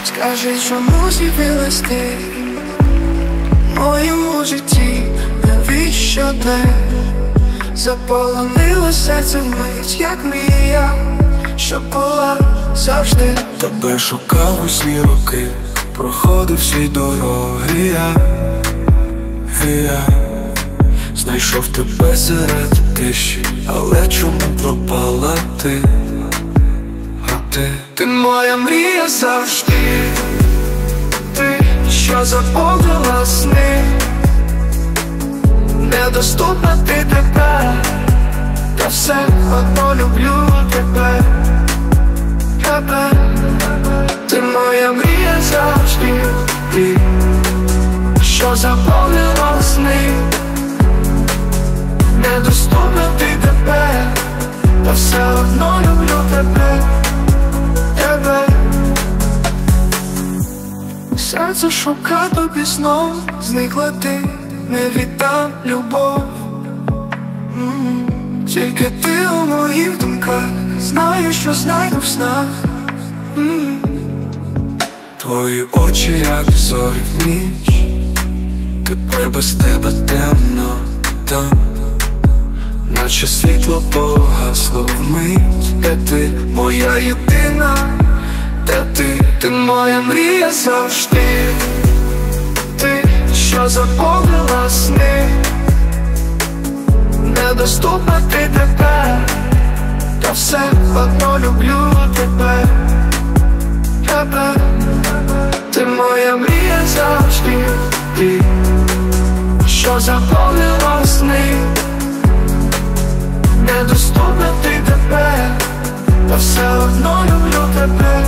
Скажи, чому з'явилась ти в моєму житті, навіщо ти заполонила серце вмить, як мрія, що була завжди. Тебе шукав усі роки, проходив всі дороги я знайшов тебе серед тиші, але чому пропала ти? А ти моя мрія завжди, ти, що заповнила сни, недоступна ти тепер, та все одно люблю тебе, тебе. Ти моя мрія завжди, ти, що заповнила сни, недоступна ти тепер, та все одно люблю тебе, тебе. Серце шукає тобі знов, зникла ти, не віддам любов. Тільки ти у моїх думках, знаю, що знайду в снах. Твої очі, як зорі в ніч, тепер без тебе темно там, наче світло погасло вмить. Де ти, моя єдина, де ти моя мрія завжди, ти, що заповнила сни, недоступна ти тепер, та все одно люблю тебе, тебе. Ти моя мрія завжди, ти, що заповнила сни, недоступна ти тепер, та все одно люблю тебе.